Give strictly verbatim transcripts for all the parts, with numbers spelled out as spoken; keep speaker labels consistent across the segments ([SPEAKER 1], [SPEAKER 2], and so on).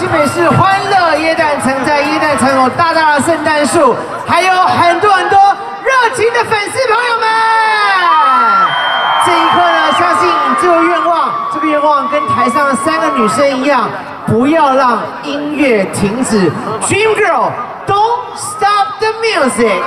[SPEAKER 1] 新北市欢乐耶诞城，在耶诞城有大大的圣诞树，还有很多很多热情的粉丝朋友们。这一刻呢，相信这个愿望，这个愿望跟台上的三个女生一样，不要让音乐停止。Dream Girl, don't stop the music.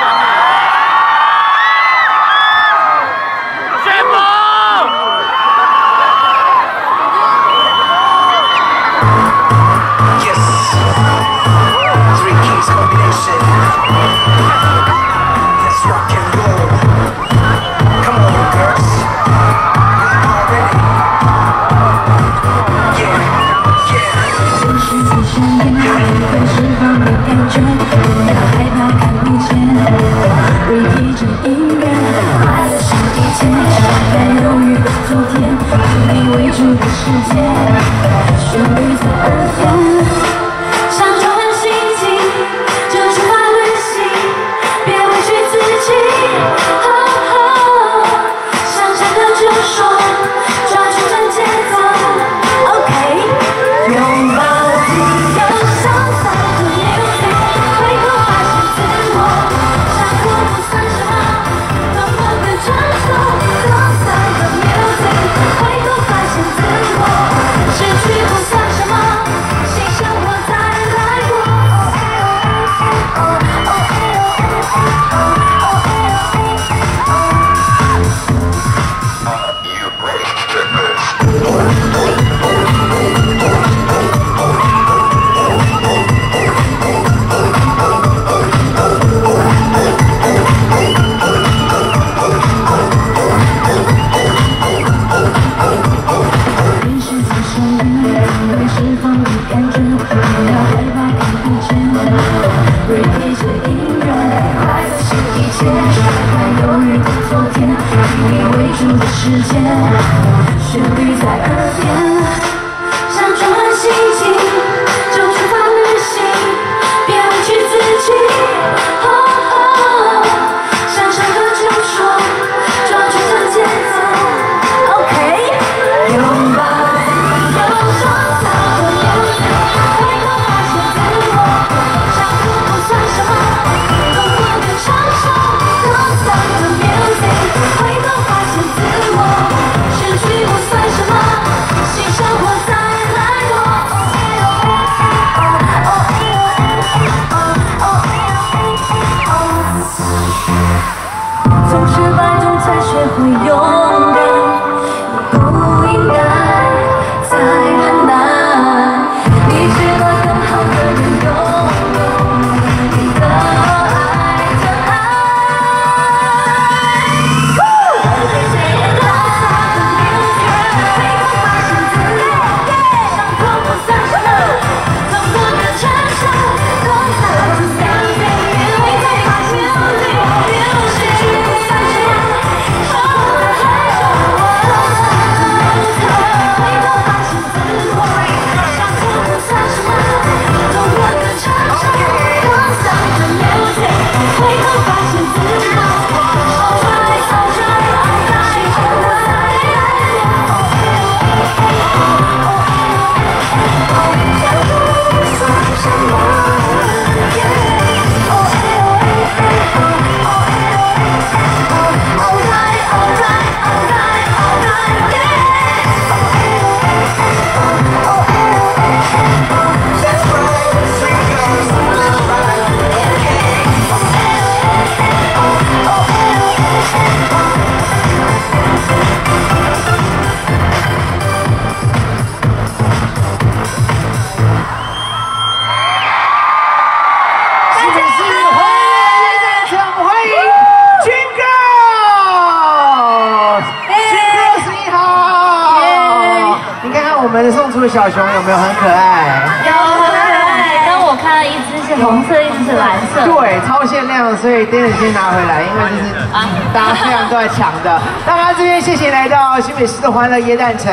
[SPEAKER 1] 送出的小熊有没有很可爱？
[SPEAKER 2] 有很可爱，但我看到一只是红色，一只是蓝色。
[SPEAKER 1] 对，超限量，所以等等先拿回来，因为这是大家非常都在抢的。那么这边谢谢来到新北市的欢乐耶诞城。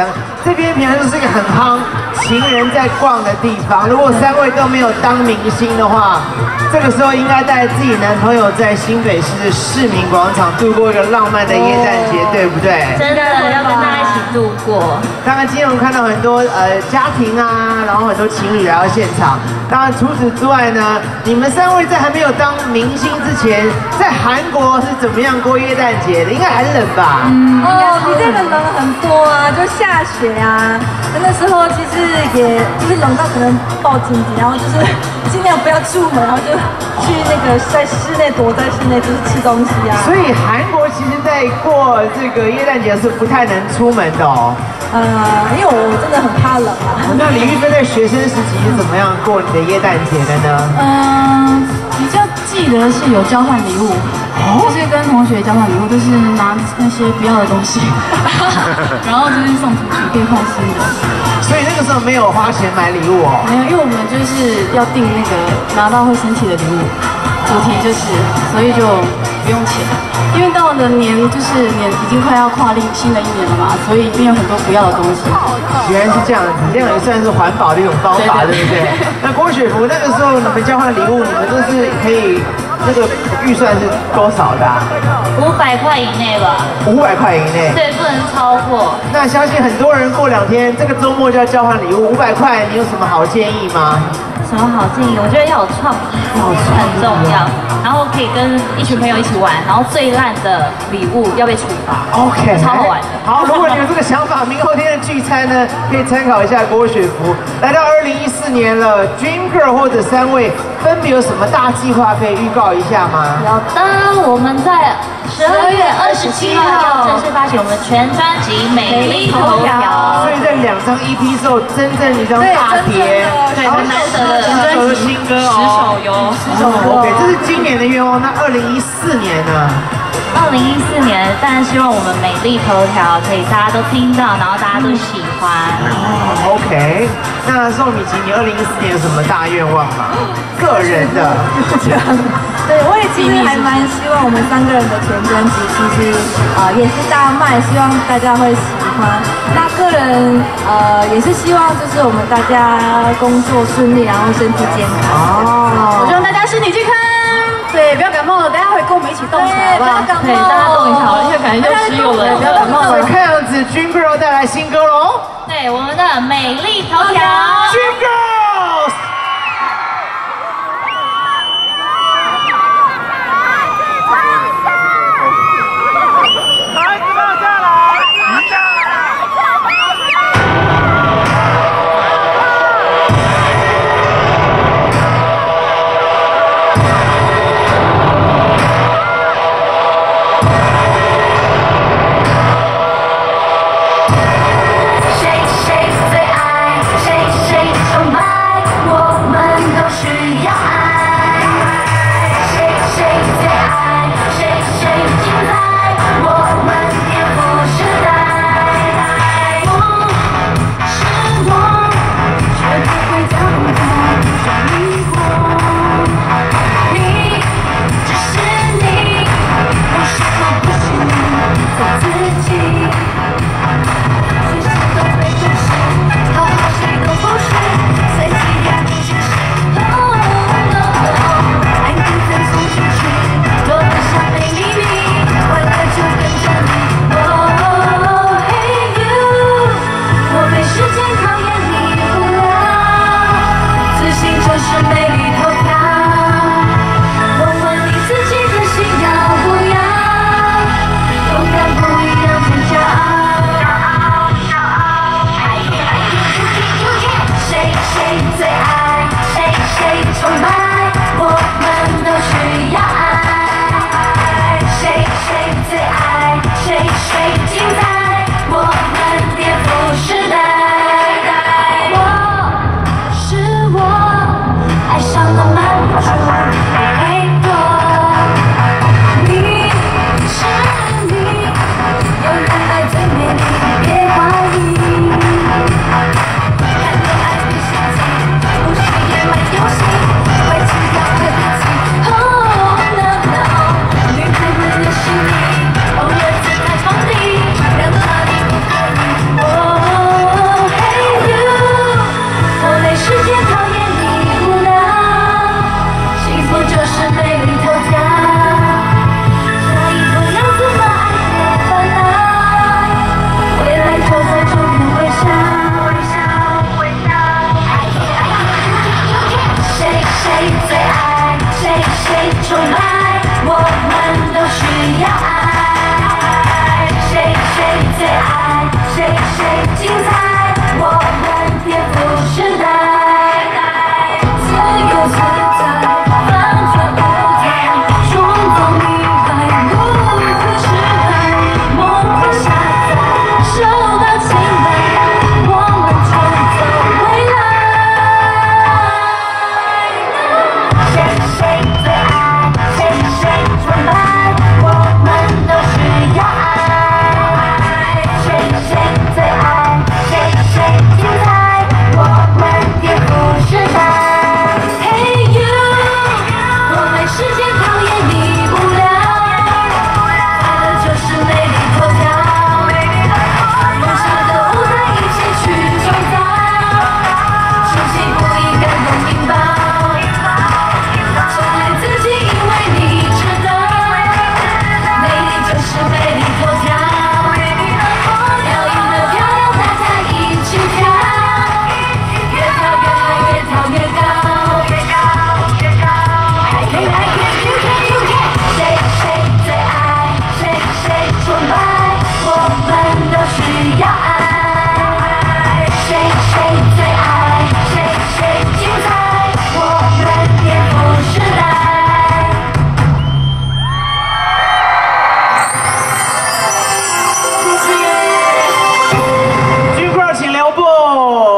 [SPEAKER 1] 这边平常就是一个很夯情人在逛的地方。如果三位都没有当明星的话，这个时候应该带自己男朋友在新北市的市民广场度过一个浪漫的耶诞节，对不对？
[SPEAKER 2] 真的要跟大家一起度过。
[SPEAKER 1] 当然，今天我们看到很多呃家庭啊，然后很多情侣来到现场。当然，除此之外呢，你们三位在还没有当明星之前，在韩国是怎么样过耶诞节的？应该很冷吧？
[SPEAKER 3] 嗯，哦，比这个冷很多啊，就下雪啊。那时候其实也就是冷到可能抱紧紧，然后就是尽量不要出门，然后就去那个在室内躲在室内，就是吃东西啊。
[SPEAKER 1] 所以韩国其实在过这个耶诞节是不太能出门的哦。
[SPEAKER 3] 呃，因为我真的很怕冷啊。
[SPEAKER 1] 那李玉芬在学生时期是怎么样过你的耶诞节的呢？
[SPEAKER 4] 嗯，比较记得是有交换礼物，就是跟同学交换礼物，就是拿那些不要的东西，然后就是送出去可以换新的。
[SPEAKER 1] 所以那个时候没有花钱买礼物哦。
[SPEAKER 4] 没有，因为我们就是要订那个拿到会生气的礼物，主题就是，所以就不用钱。因为到了年就是年已经快要跨历新的一年了嘛，所以一定有很多不要的东西。
[SPEAKER 1] 原来是这样子，这样也算是环保的一种方法，对不对？那郭雪芙那个时候你们交换礼物，你们都是可以那个预算是多少的？
[SPEAKER 2] 五百块以内吧。
[SPEAKER 1] 五百块以内。
[SPEAKER 2] 对，不能超过。
[SPEAKER 1] 那相信很多人过两天这个周末就要交换礼物，五百块你有什么好建议吗？
[SPEAKER 2] 什么好建议？我觉得要有创意，很重要。然后可以跟一群朋友一起玩，然后最烂的礼物要被处罚。
[SPEAKER 1] OK，
[SPEAKER 2] 超好玩的。
[SPEAKER 1] 好，如果你有这个想法，明后天的聚餐呢，可以参考一下郭雪芙。来到二零一四年了 ，Dream Girl 或者三位分别有什么大计划可以预告一下吗？
[SPEAKER 2] 有的，我们在十二月二十七号要正式发行我们全专辑《美丽头条》。
[SPEAKER 1] 所以在两张 E P 之后，真正一张大碟，
[SPEAKER 2] 对，很难得的
[SPEAKER 1] 十首新歌哦，
[SPEAKER 2] 十首哟，
[SPEAKER 1] 十首 OK， 这是今年的愿望。那二零一四年呢？
[SPEAKER 2] 二零一四年，当然希望我们美丽头条可以大家都听到，然后大家都喜欢。
[SPEAKER 1] 哦 OK， 那宋米琪，你二零一四年有什么大愿望吗？个人的。
[SPEAKER 3] 对，我也其实还蛮希望我们三个人的全专辑，其实呃也是大卖，希望大家会喜欢。那个人呃也是希望就是我们大家工作顺利，然后身体健康。
[SPEAKER 1] 哦，
[SPEAKER 4] 我希望大家身体健康，对，不要感冒了，等下会跟我们一起动起来，好不好？
[SPEAKER 2] 对，大家动一下，因为感觉又湿又冷，
[SPEAKER 4] 不要感冒了。
[SPEAKER 1] 看样子 Dream Girl 带来新歌喽。
[SPEAKER 2] 对，我们的美丽头条
[SPEAKER 1] Dream Girls。
[SPEAKER 5] 谁谁最爱谁谁崇拜。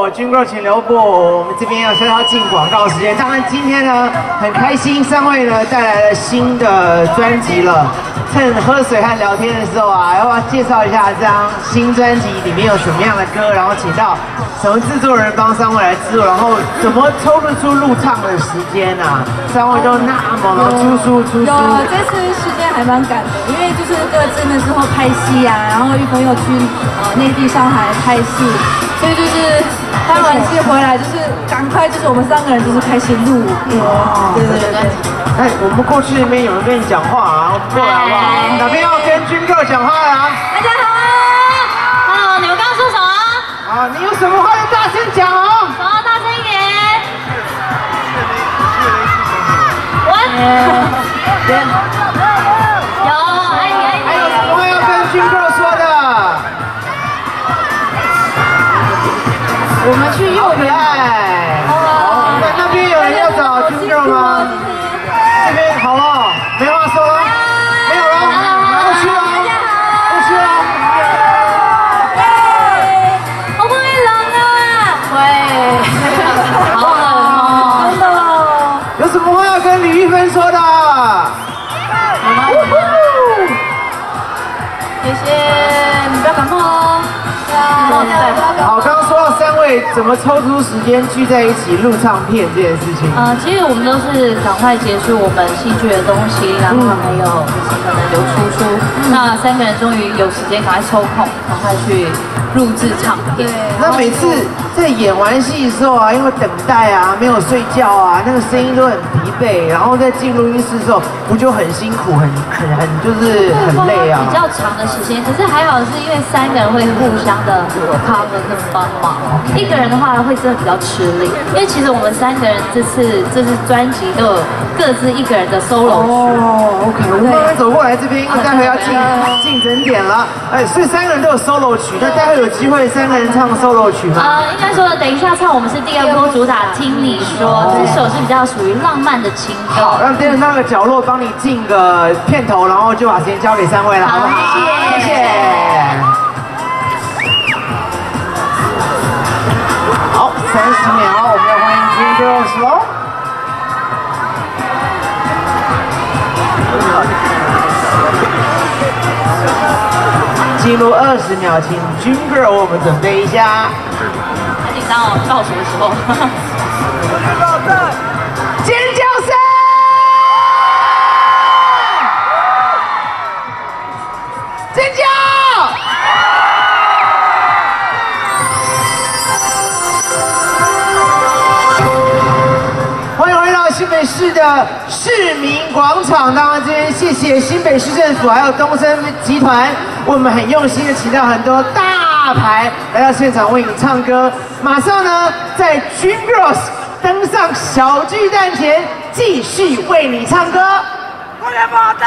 [SPEAKER 1] 部，军哥请留步。我们这边要说要进广告时间。当然今天呢很开心，三位呢带来了新的专辑了。趁喝水和聊天的时候啊，要不要介绍一下这张新专辑里面有什么样的歌？然后请到什么制作人帮三位来制作？然后怎么抽得出录唱的时间啊？三位都那么出书出书。
[SPEAKER 3] 有，这次时间还蛮赶的，因为就是各自那时候拍戏啊，然后玉峰又去呃内地上海拍戏，所以就是拍完戏回来就是赶快就是我们三个人就是开始录歌。对对对对。
[SPEAKER 1] 哎，我们过去那边有人跟你讲话啊，过来好不好？哪边要跟军哥讲话啊？
[SPEAKER 2] 大家好，Hello，你们刚刚说什么？
[SPEAKER 1] 啊，你有什么话就大声讲哦。
[SPEAKER 2] 什么？大声一点。我。有，哎哎。
[SPEAKER 1] 还有什么话要跟军哥说的？
[SPEAKER 3] 我们去右边。
[SPEAKER 1] 好，那那边有人要找军哥吗？这边好了，没话说了，没有了，过去了，过去了。
[SPEAKER 2] 会不会冷啊？
[SPEAKER 3] 会。
[SPEAKER 2] 好冷哦。
[SPEAKER 3] 真的哦。
[SPEAKER 1] 有什么话要跟李玉芬说的？
[SPEAKER 3] 谢谢，你不要感冒哦。
[SPEAKER 1] 好，刚刚说到三位怎么抽出时间聚在一起录唱片这件事情。
[SPEAKER 2] 呃，其实我们都是赶快结束我们戏剧的东西，然后还有就是可能有出书，那三个人终于有时间赶快抽空，赶快去录制唱片。
[SPEAKER 1] 那每次在演完戏的时候啊，因为等待啊，没有睡觉啊，那个声音都很疲惫，然后在进录音室的时候，不就很辛苦，很很很就是很累啊。
[SPEAKER 2] 比较长的时间，可是还好是因为三个人会互相的 cover 跟帮忙，一个人的话会真的比较吃力，因为其实我们三个人这次这次专辑都有各自一个人的 solo 曲。
[SPEAKER 1] 哦 ，OK， 我们慢慢走过来这边，因为待会要进进整点了。哎，所以三个人都有 solo 曲，那待会有机会三个人唱 solo 曲吗？
[SPEAKER 2] 呃，应该说等一下唱我们是第二波主打，听你说，这首是比较属于浪漫的情歌。
[SPEAKER 1] 好，让电视上的角落帮你进个片头，然后就把时间交给三位了，好不好？
[SPEAKER 2] 好，谢谢。
[SPEAKER 1] 谢谢。好，三十秒，我们要欢迎 Dream Girls 喽。进入二十秒，请 Dream Girl 我们准备一下。
[SPEAKER 2] 很紧张哦，倒数的时候。
[SPEAKER 1] 尖叫声！尖叫！欢迎回到新北市的市民广场。当然，这边谢谢新北市政府还有东森集团，我们很用心的请到很多大牌来到现场为你唱歌。马上呢，在 Dream Girls 登上小巨蛋前，继续为你唱歌。快点保证！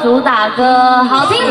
[SPEAKER 2] 主打歌，好听吗？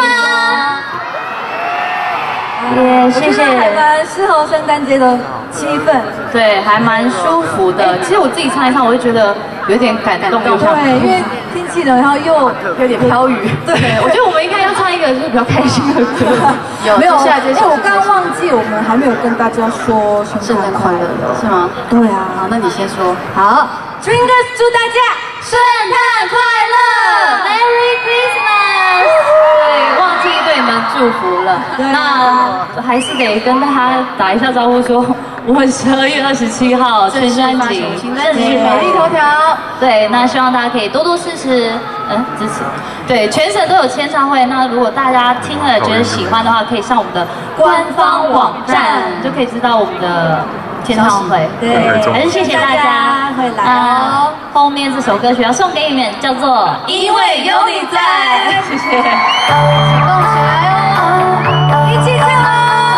[SPEAKER 2] 也谢谢。
[SPEAKER 3] 还蛮适合圣诞节的气氛。
[SPEAKER 2] 对，还蛮舒服的。其实我自己唱一唱，我会觉得有点感动。
[SPEAKER 3] 对，因为天气冷，然后又
[SPEAKER 2] 有点飘雨。对，我觉得我们应该要唱一个就是比较开心的歌。有，
[SPEAKER 3] 没有？
[SPEAKER 2] 接下来接下来。
[SPEAKER 3] 我刚刚忘记，我们还没有跟大家说圣诞快乐，
[SPEAKER 2] 是吗？
[SPEAKER 3] 对啊。
[SPEAKER 2] 好，那你先说。
[SPEAKER 3] 好 ，Dreamers 祝大家
[SPEAKER 2] 圣诞快乐 ，Merry Christmas。对，忘记对你们祝福了。那还是得跟大家打一下招呼，说我们十二月二十七号全专辑，
[SPEAKER 3] 正式美丽头条。
[SPEAKER 2] 对，那希望大家可以多多支持，嗯，支持。对，全省都有签唱会。那如果大家听了觉得喜欢的话，可以上我们的官方网站，就可以知道我们的签唱会。
[SPEAKER 3] 对，
[SPEAKER 2] 还是谢谢大家
[SPEAKER 3] 会来哦。
[SPEAKER 2] 后面这首歌曲要送给你们，叫做《因为有你在》。谢谢。
[SPEAKER 3] 动起来哦，一起跳。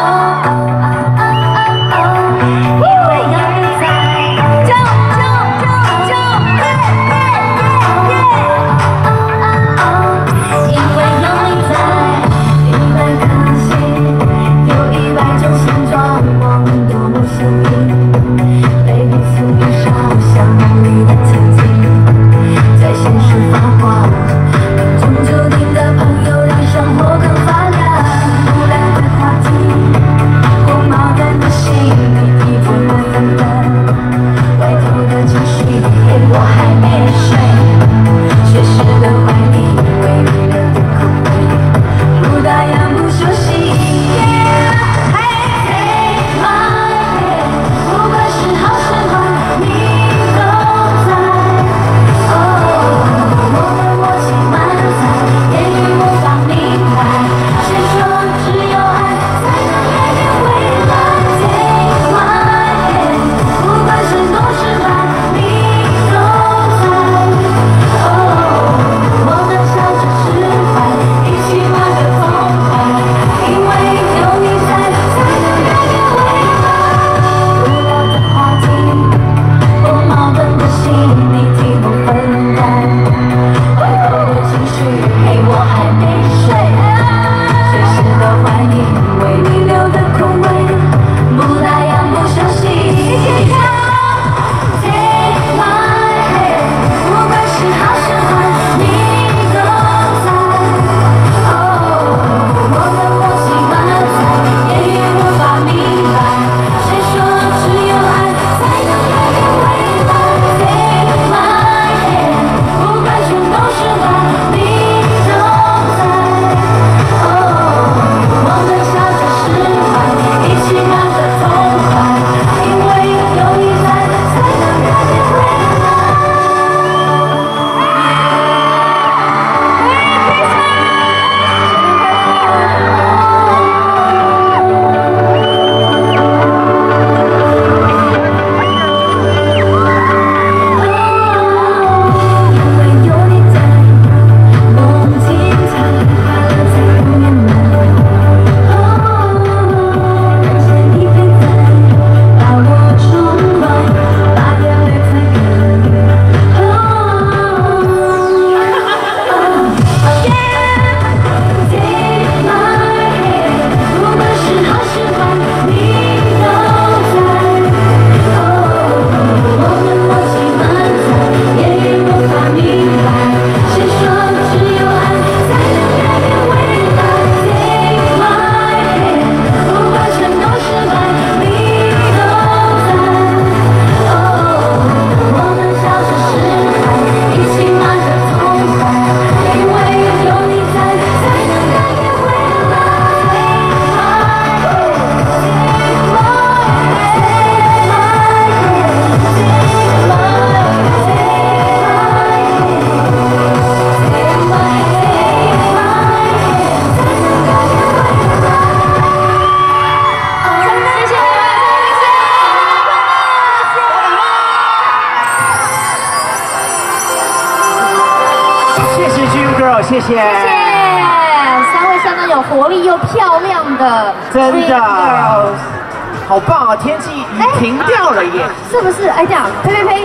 [SPEAKER 1] 谢谢，谢谢，
[SPEAKER 3] 三位相当有活力又漂亮的，
[SPEAKER 1] 真的，好棒啊！天气雨停掉了耶，
[SPEAKER 3] 是不是？哎，这样，呸呸呸，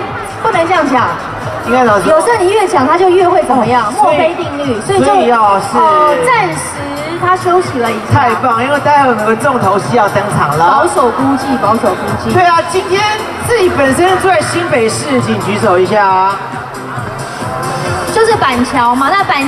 [SPEAKER 5] 不能这样讲。
[SPEAKER 1] 应该老师
[SPEAKER 5] 有时候你越讲，他就越会怎么样？墨菲定律，所以就
[SPEAKER 1] 要是
[SPEAKER 5] 哦，暂时他休息了一下。
[SPEAKER 1] 太棒，因为待会有个重头戏要登场了。
[SPEAKER 5] 保守估计，保守估计。
[SPEAKER 1] 对啊，今天自己本身住在新北市，请举手一下啊。
[SPEAKER 5] 就是板桥嘛，那板。